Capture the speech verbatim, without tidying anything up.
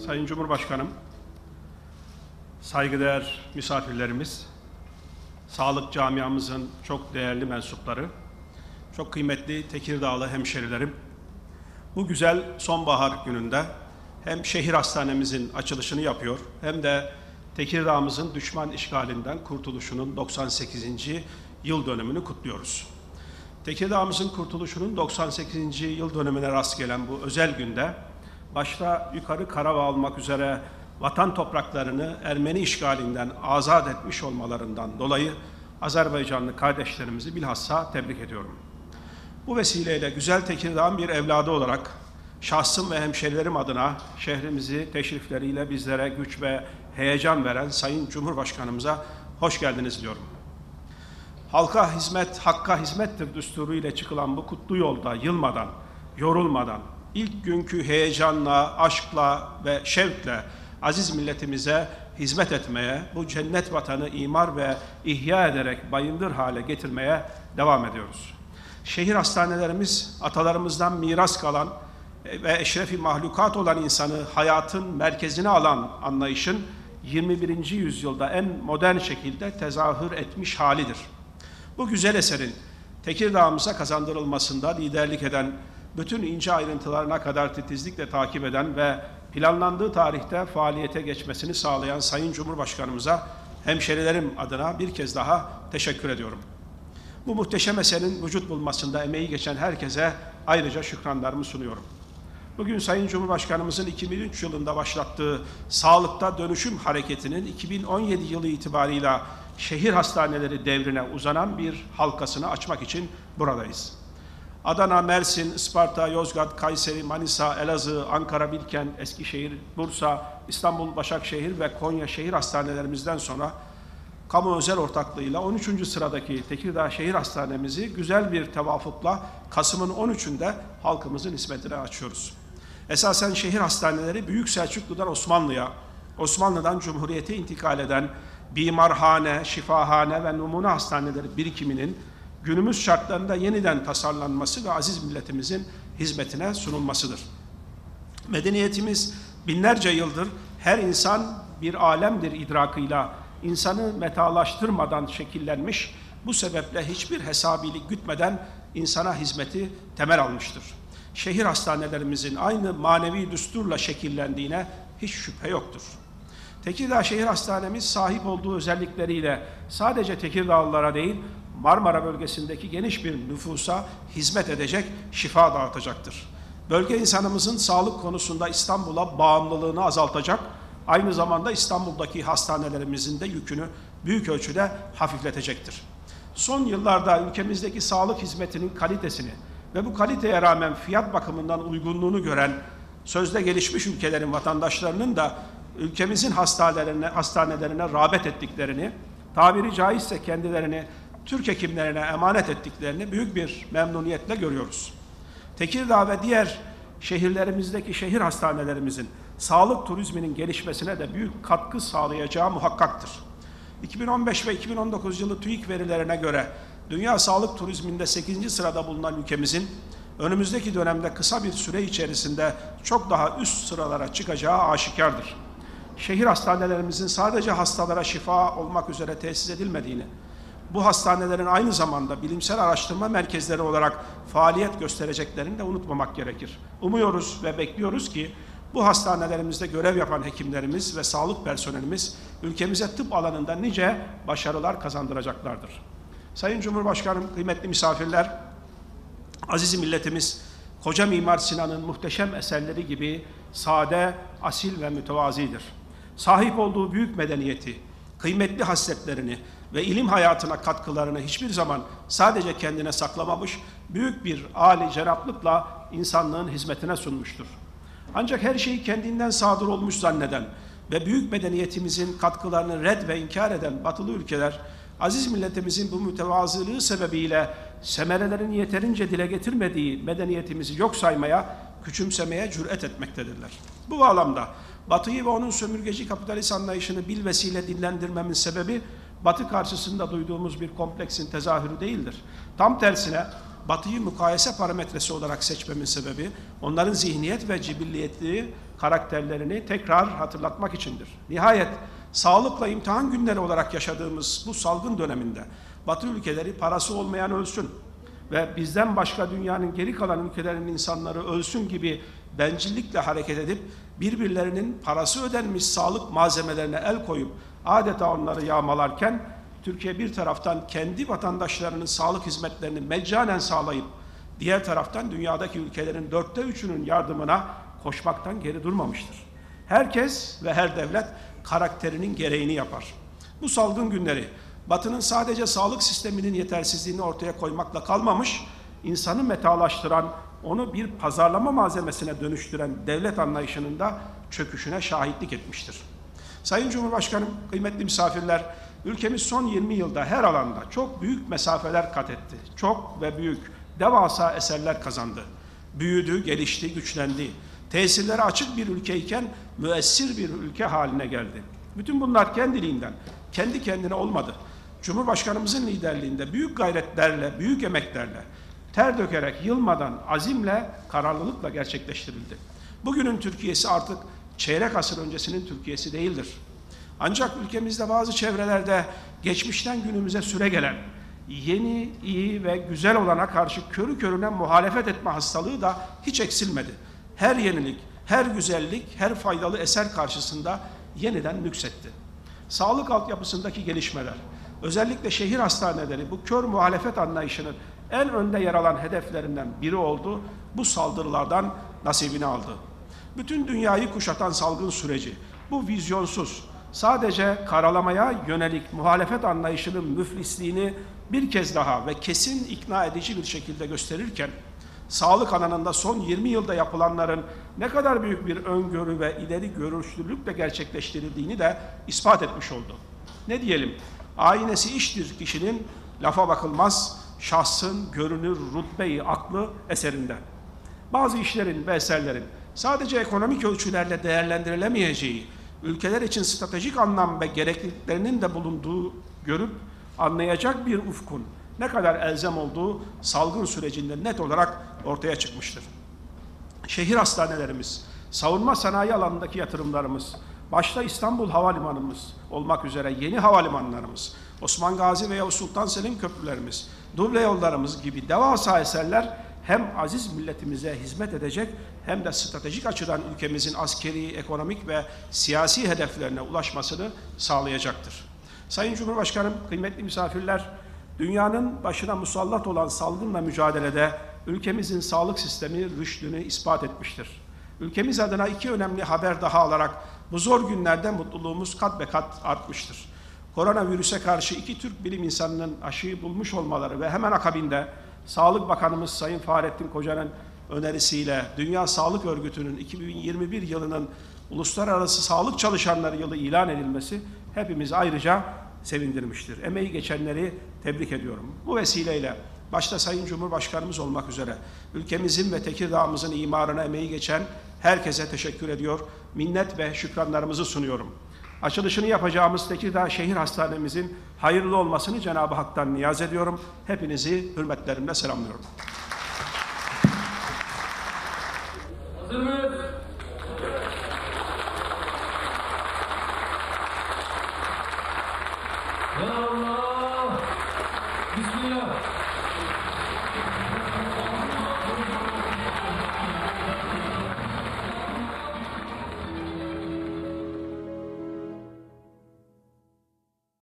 Sayın Cumhurbaşkanım, saygıdeğer misafirlerimiz, sağlık camiamızın çok değerli mensupları, çok kıymetli Tekirdağlı hemşerilerim, bu güzel sonbahar gününde hem şehir hastanemizin açılışını yapıyor hem de Tekirdağ'ımızın düşman işgalinden kurtuluşunun doksan sekizinci yıl dönümünü kutluyoruz. Tekirdağ'ımızın kurtuluşunun doksan sekizinci yıl dönümüne rast gelen bu özel günde, başta yukarı Karabağ olmak üzere vatan topraklarını Ermeni işgalinden azat etmiş olmalarından dolayı Azerbaycanlı kardeşlerimizi bilhassa tebrik ediyorum. Bu vesileyle güzel Tekirdağ'ın bir evladı olarak şahsım ve hemşerilerim adına şehrimizi teşrifleriyle bizlere güç ve heyecan veren Sayın Cumhurbaşkanımıza hoş geldiniz diyorum. Halka hizmet, hakka hizmettir düsturu ile çıkılan bu kutlu yolda yılmadan, yorulmadan, ilk günkü heyecanla, aşkla ve şevkle aziz milletimize hizmet etmeye, bu cennet vatanı imar ve ihya ederek bayındır hale getirmeye devam ediyoruz. Şehir hastanelerimiz atalarımızdan miras kalan ve eşrefi mahlukat olan insanı hayatın merkezine alan anlayışın yirmi birinci yüzyılda en modern şekilde tezahür etmiş halidir. Bu güzel eserin Tekirdağ'ımıza kazandırılmasında liderlik eden, bütün ince ayrıntılarına kadar titizlikle takip eden ve planlandığı tarihte faaliyete geçmesini sağlayan Sayın Cumhurbaşkanımıza hemşerilerim adına bir kez daha teşekkür ediyorum. Bu muhteşem eserin vücut bulmasında emeği geçen herkese ayrıca şükranlarımı sunuyorum. Bugün Sayın Cumhurbaşkanımızın iki bin üç yılında başlattığı Sağlıkta Dönüşüm Hareketi'nin iki bin on yedi yılı itibarıyla şehir hastaneleri devrine uzanan bir halkasını açmak için buradayız. Adana, Mersin, Isparta, Yozgat, Kayseri, Manisa, Elazığ, Ankara, Bilkent, Eskişehir, Bursa, İstanbul, Başakşehir ve Konya şehir hastanelerimizden sonra kamu özel ortaklığıyla on üçüncü sıradaki Tekirdağ Şehir Hastanemizi güzel bir tevafukla Kasım'ın on üçünde halkımızın hizmetine açıyoruz. Esasen şehir hastaneleri Büyük Selçuklu'dan Osmanlı'ya, Osmanlı'dan Cumhuriyet'e intikal eden bimarhane, şifahane ve numune hastaneleri birikiminin günümüz şartlarında yeniden tasarlanması ve aziz milletimizin hizmetine sunulmasıdır. Medeniyetimiz binlerce yıldır her insan bir alemdir idrakıyla insanı metalaştırmadan şekillenmiş, bu sebeple hiçbir hesabilik gütmeden insana hizmeti temel almıştır. Şehir hastanelerimizin aynı manevi düsturla şekillendiğine hiç şüphe yoktur. Tekirdağ Şehir Hastanemiz sahip olduğu özellikleriyle sadece Tekirdağlılara değil, Marmara bölgesindeki geniş bir nüfusa hizmet edecek, şifa dağıtacaktır. Bölge insanımızın sağlık konusunda İstanbul'a bağımlılığını azaltacak, aynı zamanda İstanbul'daki hastanelerimizin de yükünü büyük ölçüde hafifletecektir. Son yıllarda ülkemizdeki sağlık hizmetinin kalitesini ve bu kaliteye rağmen fiyat bakımından uygunluğunu gören sözde gelişmiş ülkelerin vatandaşlarının da ülkemizin hastanelerine, hastanelerine rağbet ettiklerini, tabiri caizse kendilerini Türk hekimlerine emanet ettiklerini büyük bir memnuniyetle görüyoruz. Tekirdağ ve diğer şehirlerimizdeki şehir hastanelerimizin sağlık turizminin gelişmesine de büyük katkı sağlayacağı muhakkaktır. iki bin on beş ve iki bin on dokuz yılı TÜİK verilerine göre dünya sağlık turizminde sekizinci sırada bulunan ülkemizin önümüzdeki dönemde kısa bir süre içerisinde çok daha üst sıralara çıkacağı aşikardır. Şehir hastanelerimizin sadece hastalara şifa olmak üzere tesis edilmediğini, bu hastanelerin aynı zamanda bilimsel araştırma merkezleri olarak faaliyet göstereceklerini de unutmamak gerekir. Umuyoruz ve bekliyoruz ki bu hastanelerimizde görev yapan hekimlerimiz ve sağlık personelimiz ülkemize tıp alanında nice başarılar kazandıracaklardır. Sayın Cumhurbaşkanım, kıymetli misafirler, aziz milletimiz koca Mimar Sinan'ın muhteşem eserleri gibi sade, asil ve mütevazidir. Sahip olduğu büyük medeniyeti, kıymetli hasletlerini ve ilim hayatına katkılarını hiçbir zaman sadece kendine saklamamış, büyük bir âli cenaplıkla insanlığın hizmetine sunmuştur. Ancak her şeyi kendinden sadır olmuş zanneden ve büyük medeniyetimizin katkılarını red ve inkar eden batılı ülkeler, aziz milletimizin bu mütevazılığı sebebiyle semerelerin yeterince dile getirmediği medeniyetimizi yok saymaya, küçümsemeye cüret etmektedirler. Bu bağlamda Batı'yı ve onun sömürgeci kapitalist anlayışını bilvesile dillendirmemin sebebi, Batı karşısında duyduğumuz bir kompleksin tezahürü değildir. Tam tersine Batı'yı mukayese parametresi olarak seçmemin sebebi onların zihniyet ve cibilliyetli karakterlerini tekrar hatırlatmak içindir. Nihayet sağlıkla imtihan günleri olarak yaşadığımız bu salgın döneminde Batı ülkeleri parası olmayan ölsün ve bizden başka dünyanın geri kalan ülkelerinin insanları ölsün gibi bencillikle hareket edip birbirlerinin parası ödenmiş sağlık malzemelerine el koyup adeta onları yağmalarken Türkiye bir taraftan kendi vatandaşlarının sağlık hizmetlerini meccanen sağlayıp diğer taraftan dünyadaki ülkelerin dörtte üçünün yardımına koşmaktan geri durmamıştır. Herkes ve her devlet karakterinin gereğini yapar. Bu salgın günleri Batı'nın sadece sağlık sisteminin yetersizliğini ortaya koymakla kalmamış, insanı metalaştıran, onu bir pazarlama malzemesine dönüştüren devlet anlayışının da çöküşüne şahitlik etmiştir. Sayın Cumhurbaşkanım, kıymetli misafirler, ülkemiz son yirmi yılda her alanda çok büyük mesafeler kat etti. Çok ve büyük, devasa eserler kazandı. Büyüdü, gelişti, güçlendi. Tesirlere açık bir ülkeyken müessir bir ülke haline geldi. Bütün bunlar kendiliğinden, kendi kendine olmadı. Cumhurbaşkanımızın liderliğinde büyük gayretlerle, büyük emeklerle, ter dökerek, yılmadan, azimle, kararlılıkla gerçekleştirildi. Bugünün Türkiye'si artık çeyrek asır öncesinin Türkiye'si değildir. Ancak ülkemizde bazı çevrelerde geçmişten günümüze süregelen, yeni, iyi ve güzel olana karşı körü körüne muhalefet etme hastalığı da hiç eksilmedi. Her yenilik, her güzellik, her faydalı eser karşısında yeniden nüksetti. Sağlık altyapısındaki gelişmeler, özellikle şehir hastaneleri bu kör muhalefet anlayışının en önde yer alan hedeflerinden biri oldu. Bu saldırılardan nasibini aldı. Bütün dünyayı kuşatan salgın süreci, bu vizyonsuz, sadece karalamaya yönelik muhalefet anlayışının müflisliğini bir kez daha ve kesin ikna edici bir şekilde gösterirken, sağlık alanında son yirmi yılda yapılanların ne kadar büyük bir öngörü ve ileri görüşlülükle gerçekleştirildiğini de ispat etmiş oldu. Ne diyelim, aynesi iştir kişinin, lafa bakılmaz, şahsın görünür rütbe-i aklı eserinde. Bazı işlerin ve eserlerin sadece ekonomik ölçülerle değerlendirilemeyeceği, ülkeler için stratejik anlam ve gerekliliklerinin de bulunduğu görüp anlayacak bir ufkun ne kadar elzem olduğu salgın sürecinde net olarak ortaya çıkmıştır. Şehir hastanelerimiz, savunma sanayi alanındaki yatırımlarımız, başta İstanbul Havalimanımız olmak üzere yeni havalimanlarımız, Osman Gazi veya Sultan Selim köprülerimiz, duble yollarımız gibi devasa eserler hem aziz milletimize hizmet edecek hem de stratejik açıdan ülkemizin askeri, ekonomik ve siyasi hedeflerine ulaşmasını sağlayacaktır. Sayın Cumhurbaşkanım, kıymetli misafirler, dünyanın başına musallat olan salgınla mücadelede ülkemizin sağlık sistemi rüştünü ispat etmiştir. Ülkemiz adına iki önemli haber daha alarak bu zor günlerde mutluluğumuz kat be kat artmıştır. Koronavirüse karşı iki Türk bilim insanının aşıyı bulmuş olmaları ve hemen akabinde Sağlık Bakanımız Sayın Fahrettin Koca'nın önerisiyle Dünya Sağlık Örgütü'nün iki bin yirmi bir yılının Uluslararası Sağlık Çalışanları Yılı ilan edilmesi hepimiz ayrıca sevindirmiştir. Emeği geçenleri tebrik ediyorum. Bu vesileyle başta Sayın Cumhurbaşkanımız olmak üzere ülkemizin ve Tekirdağ'ımızın imarına emeği geçen herkese teşekkür ediyor, minnet ve şükranlarımızı sunuyorum. Açılışını yapacağımız Tekirdağ Şehir Hastanemizin hayırlı olmasını Cenab-ı Hak'tan niyaz ediyorum. Hepinizi hürmetlerimle selamlıyorum. Hazır mı?